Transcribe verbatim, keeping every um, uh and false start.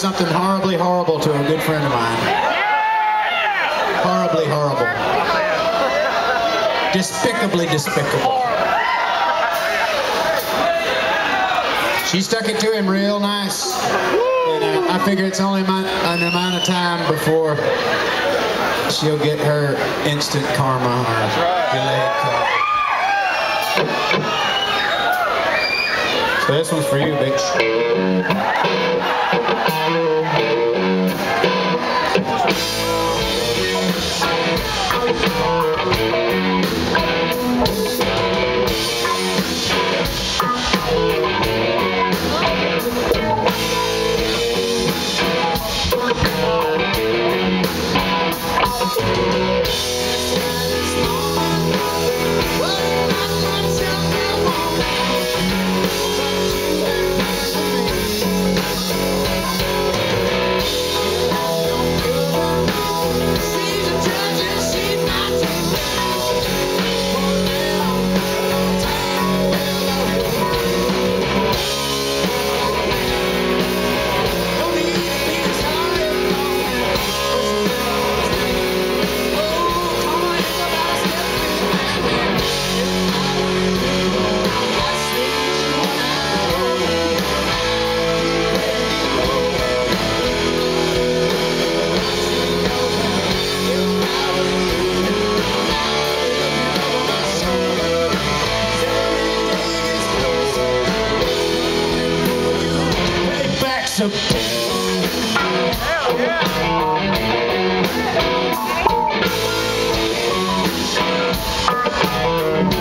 Something horribly horrible to a good friend of mine. Horribly horrible. Despicably despicable. She stuck it to him real nice. And uh, I figure it's only my, an amount of time before she'll get her instant karma or delayed karma. So this one's for you, bitch. So hell yeah.